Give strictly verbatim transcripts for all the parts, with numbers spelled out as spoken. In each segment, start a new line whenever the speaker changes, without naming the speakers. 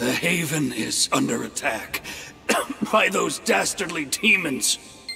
The Haven is under attack by those dastardly demons.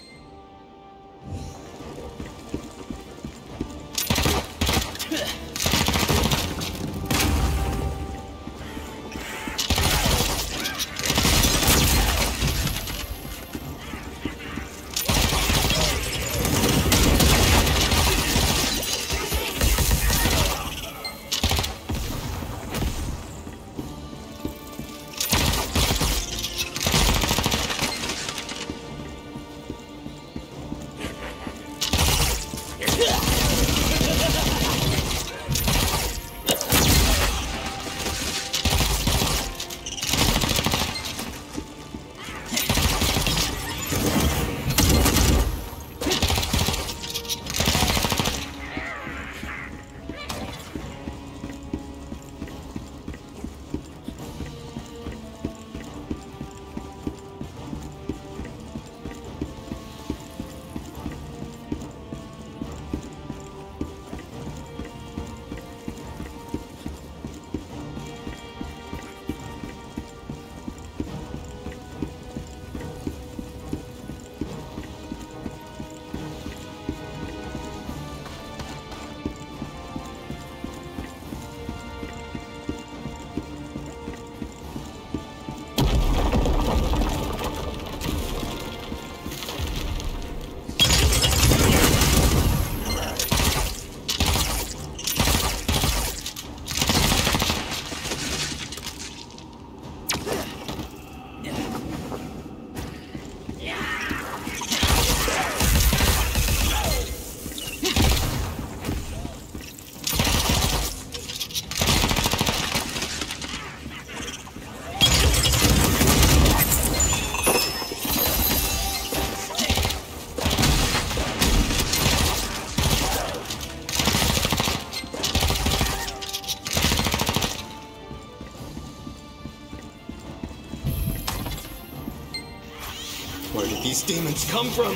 Where did these demons come from?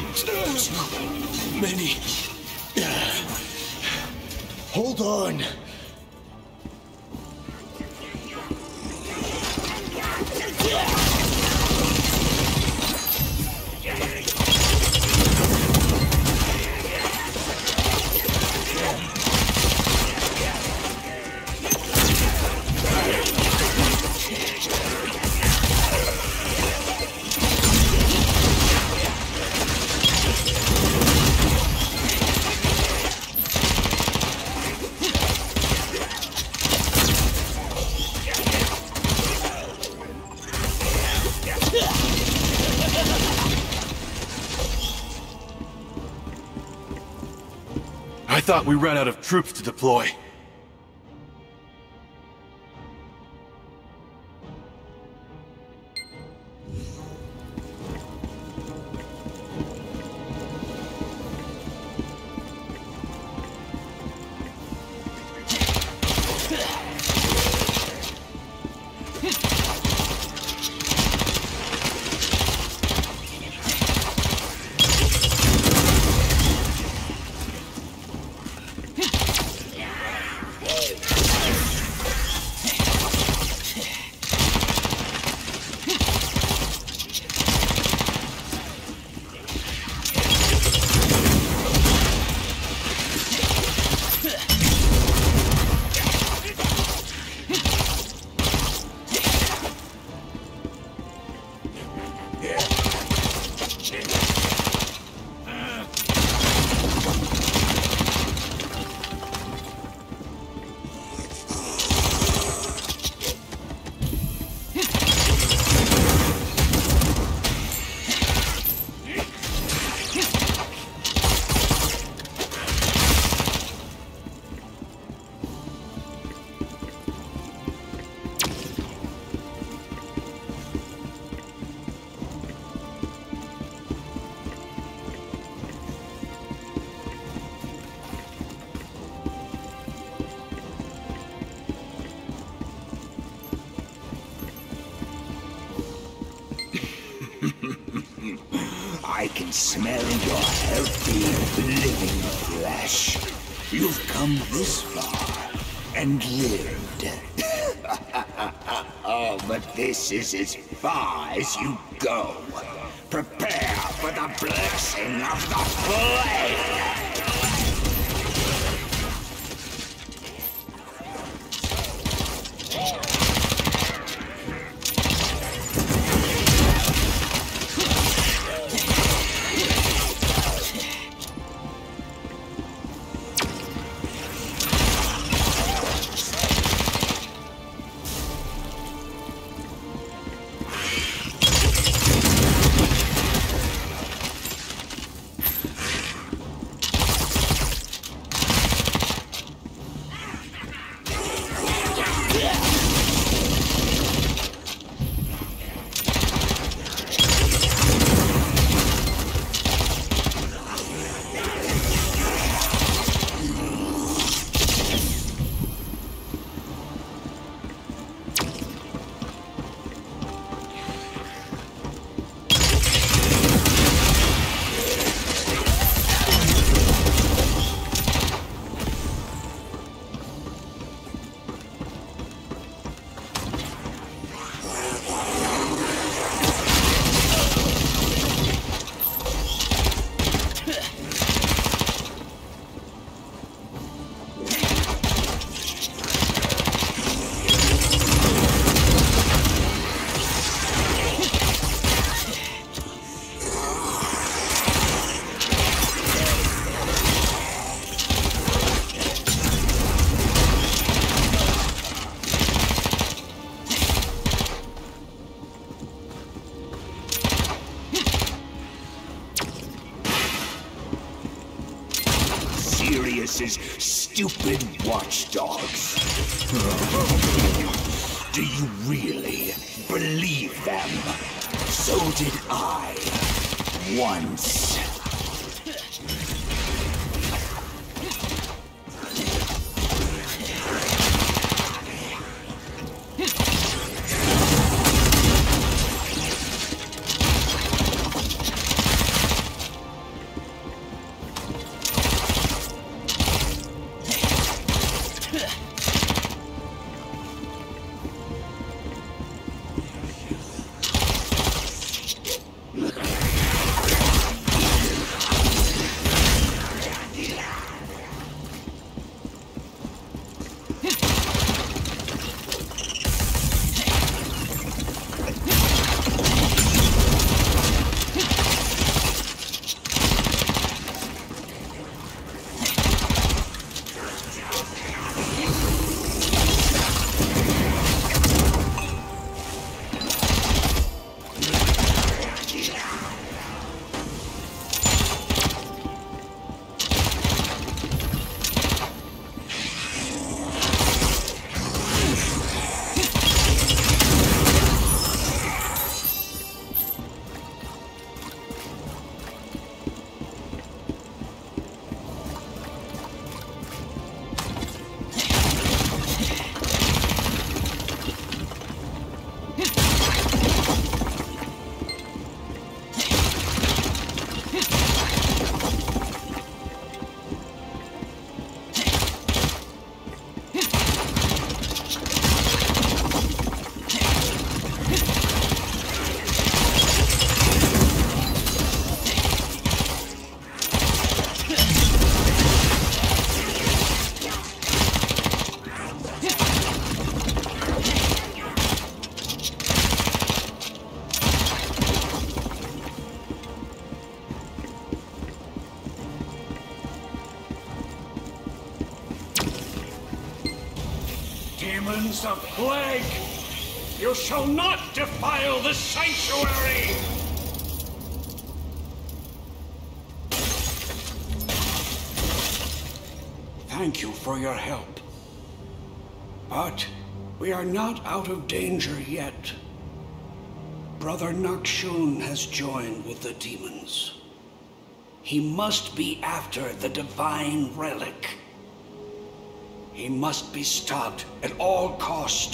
Too many.
Hold on.
I thought we ran out of troops to deploy.
I can smell your healthy, living flesh. You've come this far and lived. Oh, but this is as far as you go. Prepare for the blessing of the Blade! Sirius's stupid watchdogs. Do you really believe them? So did I. Once.
Demons of plague! You shall not defile the sanctuary! Thank you for your help. But we are not out of danger yet. Brother Nakshun has joined with the demons. He must be after the divine relic. He must be stopped at all cost.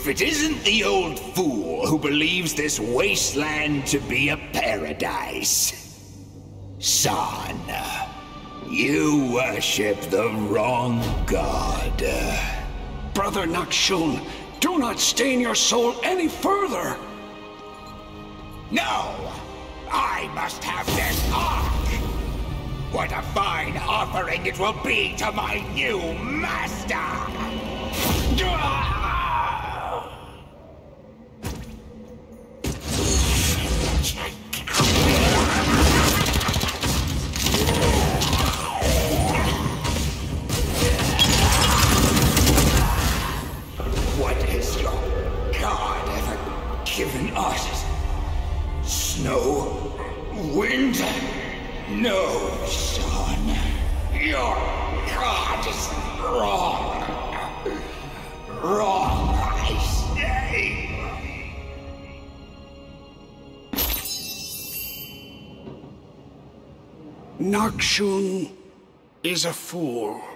if it isn't the old fool who believes this wasteland to be a paradise. Son, you worship the wrong god.
Brother Nakshon, do not stain your soul any further.
No! I must have this ark! What a fine offering it will be to my new master! What has your god ever given us? Snow? Wind? No, son. Your god is wrong. Wrong, I say.
Nakshon is a fool.